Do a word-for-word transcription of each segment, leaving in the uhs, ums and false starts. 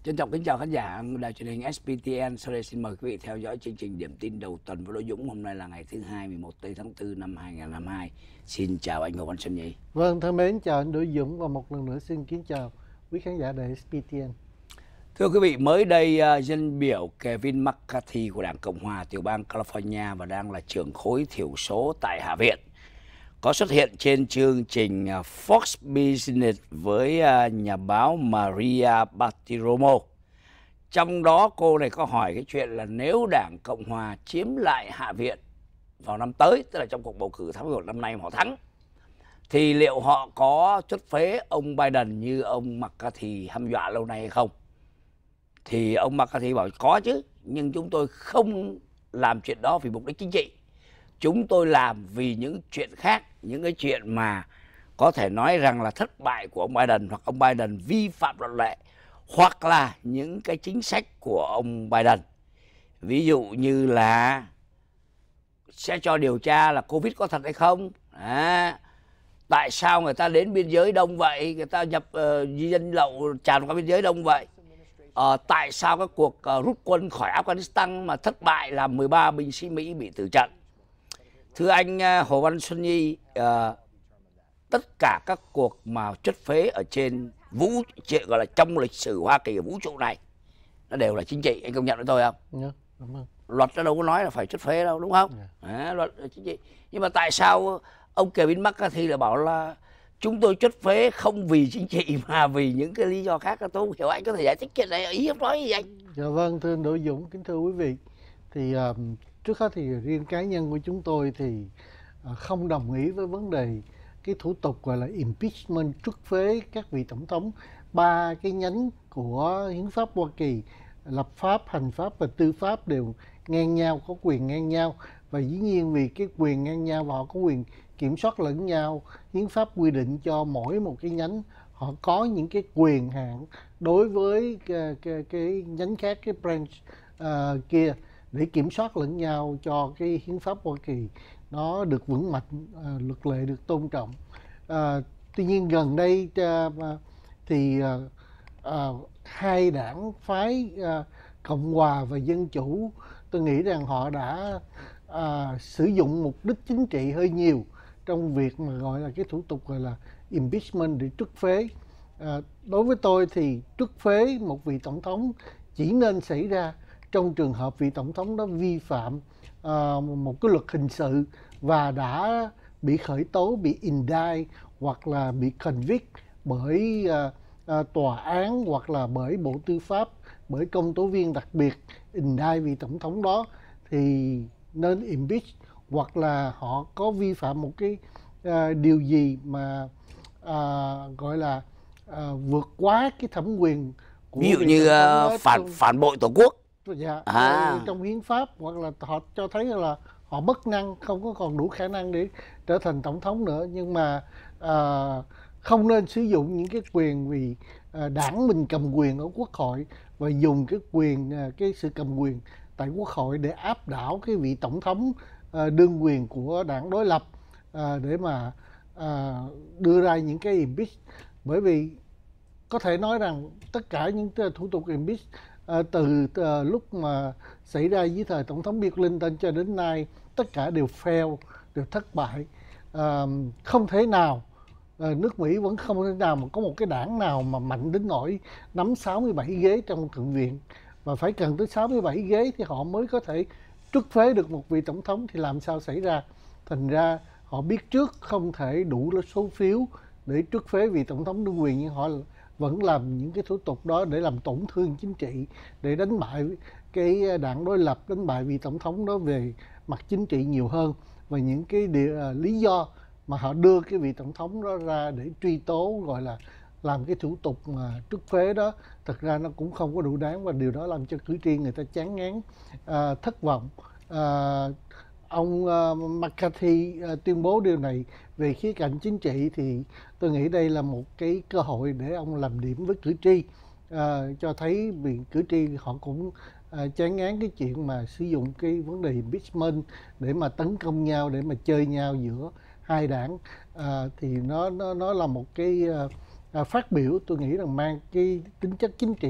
Trân trọng kính chào khán giả đài truyền hình ét pê tê en. Sau đây xin mời quý vị theo dõi chương trình điểm tin đầu tuần với Đỗ Dũng. Hôm nay là ngày thứ hai, mười một tây tháng tư năm hai nghìn không trăm hai mươi hai. Xin chào anh Hồ Văn Xuân Nhi. Vâng, thân mến, chào anh Đỗ Dũng và một lần nữa xin kính chào quý khán giả đài ét pê tê en. Thưa quý vị, mới đây uh, dân biểu Kevin McCarthy của Đảng Cộng hòa tiểu bang California và đang là trưởng khối thiểu số tại Hạ viện có xuất hiện trên chương trình uh, Fox Business với uh, nhà báo Maria Bartiromo. Trong đó cô này có hỏi cái chuyện là nếu Đảng Cộng hòa chiếm lại Hạ viện vào năm tới, tức là trong cuộc bầu cử tháng mười một năm nay mà họ thắng, thì liệu họ có truất phế ông Biden như ông McCarthy hăm dọa lâu nay hay không? Thì ông McCarthy bảo có chứ, nhưng chúng tôi không làm chuyện đó vì mục đích chính trị. Chúng tôi làm vì những chuyện khác, những cái chuyện mà có thể nói rằng là thất bại của ông Biden, hoặc ông Biden vi phạm luật lệ, hoặc là những cái chính sách của ông Biden. Ví dụ như là sẽ cho điều tra là Covid có thật hay không, à, tại sao người ta đến biên giới đông vậy, người ta nhập uh, dân lậu tràn qua biên giới đông vậy, uh, tại sao cái cuộc uh, rút quân khỏi Afghanistan mà thất bại làm mười ba binh sĩ Mỹ bị tử trận. Thưa anh uh, Hồ Văn Xuân Nhi, uh, tất cả các cuộc mà truất phế ở trên vũ chuyện gọi là trong lịch sử Hoa Kỳ ở vũ trụ này nó đều là chính trị, anh công nhận với tôi không? Yeah, đúng không? Luật nó đâu có nói là phải truất phế đâu, đúng không? Yeah. À, luật là chính trị. Nhưng mà tại sao ông Kevin McCarthy là bảo là chúng tôi truất phế không vì chính trị mà vì những cái lý do khác? Tôi không hiểu, anh có thể giải thích chuyện này, ý ông nói gì anh? Dạ vâng, thưa anh Đỗ Dũng, kính thưa quý vị. Thì uh, trước hết thì riêng cá nhân của chúng tôi thì uh, không đồng ý với vấn đề cái thủ tục gọi là impeachment, truất phế các vị tổng thống. Ba cái nhánh của hiến pháp Hoa Kỳ, lập pháp, hành pháp và tư pháp đều ngang nhau, có quyền ngang nhau, và dĩ nhiên vì cái quyền ngang nhau và họ có quyền kiểm soát lẫn nhau, hiến pháp quy định cho mỗi một cái nhánh họ có những cái quyền hạn đối với cái, cái, cái nhánh khác, cái branch uh, kia, để kiểm soát lẫn nhau cho cái hiến pháp Hoa Kỳ nó được vững mạnh, uh, luật lệ được tôn trọng. Uh, tuy nhiên gần đây uh, thì uh, uh, hai đảng phái uh, Cộng hòa và Dân chủ, tôi nghĩ rằng họ đã uh, sử dụng mục đích chính trị hơi nhiều trong việc mà gọi là cái thủ tục gọi là impeachment để truất phế. Uh, đối với tôi thì truất phế một vị tổng thống chỉ nên xảy ra trong trường hợp vị tổng thống đó vi phạm uh, một cái luật hình sự và đã bị khởi tố, bị indict hoặc là bị convict bởi uh, uh, tòa án hoặc là bởi Bộ Tư pháp, bởi công tố viên đặc biệt indict vị tổng thống đó, thì nên impeach. Hoặc là họ có vi phạm một cái uh, điều gì mà uh, gọi là uh, vượt quá cái thẩm quyền của ví dụ như uh, phản trong, phản bội tổ quốc, dạ, à. trong hiến pháp, hoặc là họ cho thấy là họ bất năng, không có còn đủ khả năng để trở thành tổng thống nữa. Nhưng mà uh, không nên sử dụng những cái quyền vì uh, đảng mình cầm quyền ở quốc hội và dùng cái quyền uh, cái sự cầm quyền tại quốc hội để áp đảo cái vị tổng thống uh, đương quyền của đảng đối lập, uh, để mà uh, đưa ra những cái impeach. Bởi vì có thể nói rằng tất cả những thủ tục impeach uh, từ uh, lúc mà xảy ra dưới thời tổng thống Bill Clinton cho đến nay, tất cả đều fail, đều thất bại. Uh, không thể nào uh, nước Mỹ vẫn không thể nào mà có một cái đảng nào mà mạnh đến nỗi nắm sáu mươi bảy ghế trong Thượng viện, và phải cần tới sáu mươi bảy ghế thì họ mới có thể truất phế được một vị tổng thống. Thì làm sao xảy ra? Thành ra họ biết trước không thể đủ số phiếu để truất phế vị tổng thống đương quyền, nhưng họ vẫn làm những cái thủ tục đó để làm tổn thương chính trị, để đánh bại cái đảng đối lập, đánh bại vị tổng thống đó về mặt chính trị nhiều hơn. Và những cái địa, uh, lý do mà họ đưa cái vị tổng thống đó ra để truy tố, gọi là làm cái thủ tục mà truất phế đó, thật ra nó cũng không có đủ đáng, và điều đó làm cho cử tri người ta chán ngán, uh, thất vọng. Uh, ông uh, McCarthy uh, tuyên bố điều này về khía cạnh chính trị thì tôi nghĩ đây là một cái cơ hội để ông làm điểm với cử tri, uh, cho thấy vì cử tri họ cũng uh, chán ngán cái chuyện mà sử dụng cái vấn đề impeachment để mà tấn công nhau, để mà chơi nhau giữa hai đảng. Uh, thì nó nó nó là một cái uh, uh, phát biểu tôi nghĩ rằng mang cái tính chất chính trị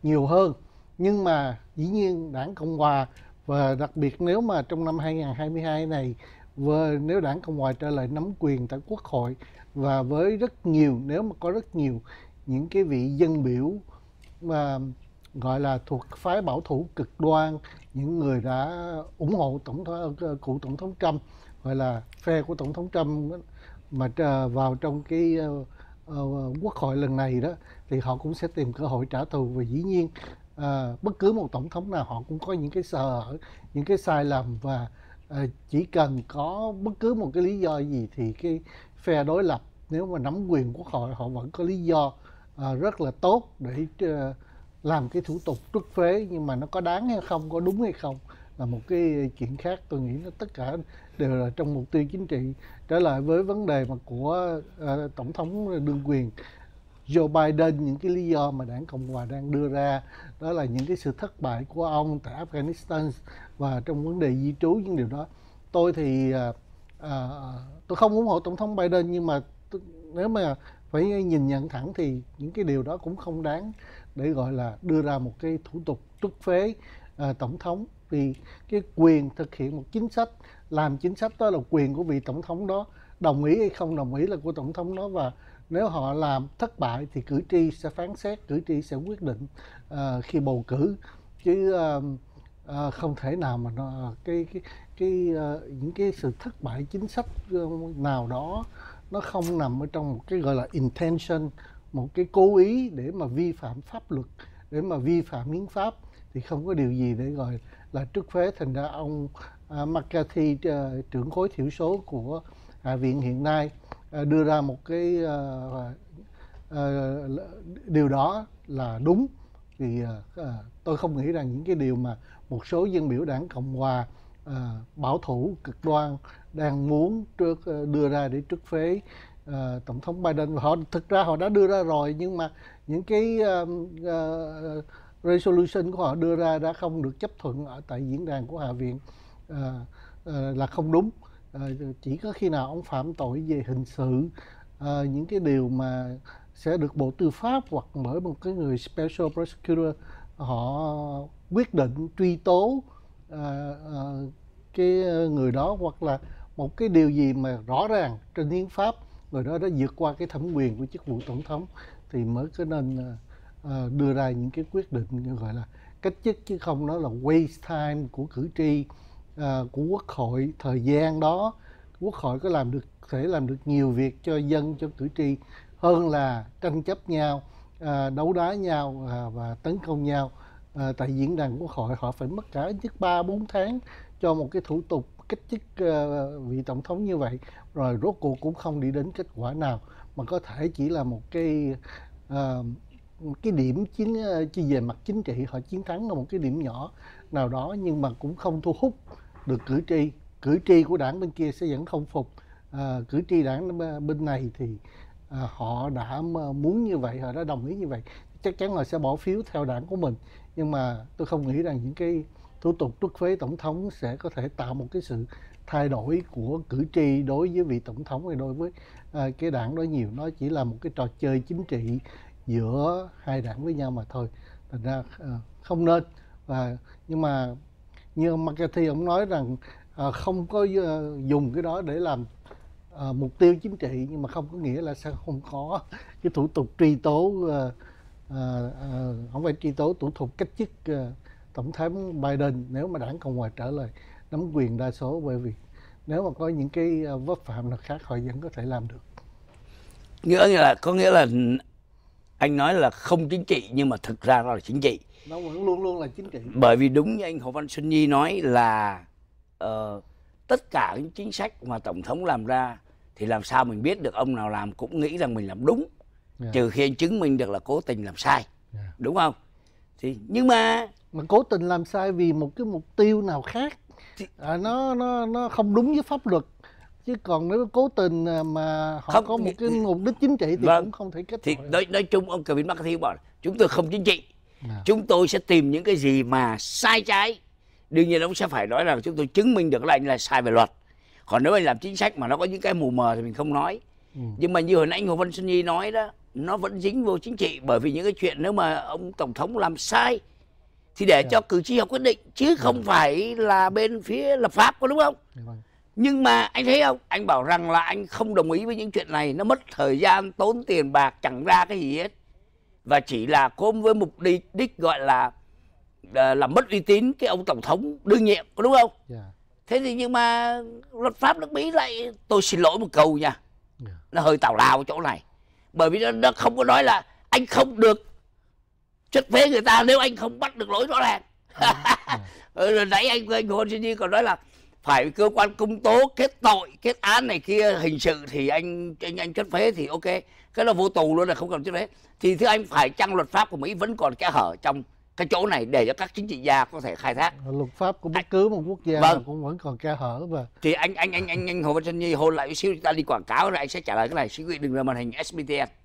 nhiều hơn. Nhưng mà dĩ nhiên đảng Cộng hòa, và đặc biệt nếu mà trong năm hai nghìn không trăm hai mươi hai này, và nếu đảng Cộng hòa trở lại nắm quyền tại Quốc hội, và với rất nhiều, nếu mà có rất nhiều những cái vị dân biểu mà gọi là thuộc phái bảo thủ cực đoan, những người đã ủng hộ tổng thống, cựu tổng thống Trump, gọi là phe của tổng thống Trump mà vào trong cái uh, uh, Quốc hội lần này đó, thì họ cũng sẽ tìm cơ hội trả thù. Và dĩ nhiên uh, bất cứ một tổng thống nào họ cũng có những cái sơ hở, những cái sai lầm, và uh, chỉ cần có bất cứ một cái lý do gì thì cái phe đối lập nếu mà nắm quyền Quốc hội, họ vẫn có lý do uh, rất là tốt để uh, làm cái thủ tục truất phế. Nhưng mà nó có đáng hay không, có đúng hay không là một cái chuyện khác. Tôi nghĩ nó tất cả đều là trong mục tiêu chính trị. Trở lại với vấn đề mà của uh, tổng thống đương quyền Joe Biden, những cái lý do mà đảng Cộng hòa đang đưa ra đó là những cái sự thất bại của ông tại Afghanistan và trong vấn đề di trú. Những điều đó tôi thì uh, uh, tôi không ủng hộ tổng thống Biden, nhưng mà nếu mà phải nhìn nhận thẳng thì những cái điều đó cũng không đáng để gọi là đưa ra một cái thủ tục truất phế uh, tổng thống. Vì cái quyền thực hiện một chính sách, làm chính sách đó là quyền của vị tổng thống đó, đồng ý hay không đồng ý là của tổng thống đó. Và nếu họ làm thất bại thì cử tri sẽ phán xét, cử tri sẽ quyết định uh, khi bầu cử, chứ uh, uh, không thể nào mà nó, cái cái cái uh, những cái sự thất bại chính sách nào đó nó không nằm ở trong một cái gọi là intention, một cái cố ý để mà vi phạm pháp luật, để mà vi phạm hiến pháp, thì không có điều gì để gọi là truất phế. Thành ra ông uh, McCarthy, uh, trưởng khối thiểu số của Hạ viện hiện nay, uh, đưa ra một cái uh, uh, điều đó là đúng. Vì uh, uh, tôi không nghĩ rằng những cái điều mà một số dân biểu đảng Cộng hòa uh, bảo thủ cực đoan đang muốn trước, uh, đưa ra để truất phế uh, tổng thống Biden, họ thực ra họ đã đưa ra rồi, nhưng mà những cái uh, uh, resolution của họ đưa ra đã không được chấp thuận ở tại diễn đàn của Hạ viện, uh, uh, là không đúng. Uh, chỉ có khi nào ông phạm tội về hình sự, uh, những cái điều mà sẽ được Bộ Tư pháp hoặc bởi một cái người special prosecutor họ quyết định truy tố uh, uh, cái người đó, hoặc là một cái điều gì mà rõ ràng trên hiến pháp người đó đã vượt qua cái thẩm quyền của chức vụ tổng thống, thì mới có nên uh, đưa ra những cái quyết định gọi là cách chức, chứ không nói là waste time của cử tri, uh, của Quốc hội. Thời gian đó Quốc hội có làm được, thể làm được nhiều việc cho dân, cho cử tri hơn là tranh chấp nhau, uh, đấu đá nhau uh, và tấn công nhau uh, tại diễn đàn Quốc hội. Họ phải mất cả ít nhất ba bốn tháng cho một cái thủ tục cách chức uh, vị tổng thống như vậy, rồi rốt cuộc cũng không đi đến kết quả nào, mà có thể chỉ là một cái uh, cái điểm chiến chỉ về mặt chính trị họ chiến thắng ở một cái điểm nhỏ nào đó, nhưng mà cũng không thu hút được cử tri. Cử tri của đảng bên kia sẽ vẫn không phục. À, cử tri đảng bên này thì à, họ đã muốn như vậy, họ đã đồng ý như vậy, chắc chắn là sẽ bỏ phiếu theo đảng của mình. Nhưng mà tôi không nghĩ rằng những cái thủ tục truất phế tổng thống sẽ có thể tạo một cái sự thay đổi của cử tri đối với vị tổng thống hay đối với à, cái đảng đó nhiều. Nó chỉ là một cái trò chơi chính trị giữa hai đảng với nhau mà thôi. Thành ra à, không nên. Và nhưng mà như McCarthy ông nói rằng à, không có uh, dùng cái đó để làm uh, mục tiêu chính trị, nhưng mà không có nghĩa là sẽ không có cái thủ tục truy tố, uh, uh, uh, không phải truy tố, thủ tục cách chức uh, tổng thống Biden nếu mà đảng Cộng hòa trở lại nắm quyền đa số. Bởi vì nếu mà có những cái uh, vấp phạm nào khác họ vẫn có thể làm được. Nghĩa là có nghĩa là anh nói là không chính trị, nhưng mà thực ra nó là chính trị. Nó vẫn luôn luôn là chính trị. Bởi vì đúng như anh Hồ Văn Xuân Nhi nói là uh, tất cả những chính sách mà tổng thống làm ra thì làm sao mình biết được, ông nào làm cũng nghĩ rằng mình làm đúng, yeah. trừ khi anh chứng minh được là cố tình làm sai, yeah. đúng không? Thì nhưng mà mà cố tình làm sai vì một cái mục tiêu nào khác thì... à, nó nó nó không đúng với pháp luật. Chứ còn nếu cố tình mà họ không có một cái mục đích chính trị thì vâng. cũng không thể kết thì nói, nói chung ông Kevin McCarthy bảo chúng tôi không chính trị, à. chúng tôi sẽ tìm những cái gì mà sai trái. Đương nhiên ông sẽ phải nói rằng chúng tôi chứng minh được là anh là sai về luật. Còn nếu anh làm chính sách mà nó có những cái mù mờ thì mình không nói. ừ. Nhưng mà như hồi nãy anh Hồ Văn Xuân Nhi nói đó, nó vẫn dính vô chính trị, bởi vì những cái chuyện nếu mà ông tổng thống làm sai thì để cho cử tri họ quyết định, chứ không phải là bên phía lập pháp, có đúng không? Nhưng mà anh thấy không, anh bảo rằng là anh không đồng ý với những chuyện này, nó mất thời gian, tốn tiền bạc, chẳng ra cái gì hết, và chỉ là có với mục đích, đích gọi là là làm mất uy tín cái ông tổng thống đương nhiệm, có đúng không? Yeah. Thế thì nhưng mà luật pháp nước Mỹ lại, tôi xin lỗi một câu nha, yeah. nó hơi tào lao chỗ này, bởi vì nó, nó không có nói là anh không được chất phế người ta nếu anh không bắt được lỗi rõ ràng. Yeah. Rồi nãy anh anh Hồ Chí còn nói là phải cơ quan công tố kết tội, kết án này kia hình sự thì anh anh anh chất phế thì ok, cái là vô tù luôn, là không cần chất phế. Thì thưa anh, phải chăng luật pháp của Mỹ vẫn còn kẽ hở trong cái chỗ này để cho các chính trị gia có thể khai thác? Luật pháp của bất cứ một quốc gia vâng. cũng vẫn còn kẽ hở. Và thì anh anh anh anh anh Hồ Văn Nhi hôn lại một xíu, chúng ta đi quảng cáo rồi anh sẽ trả lời cái này. Xin quý vị đừng rời màn hình ét bê tê en.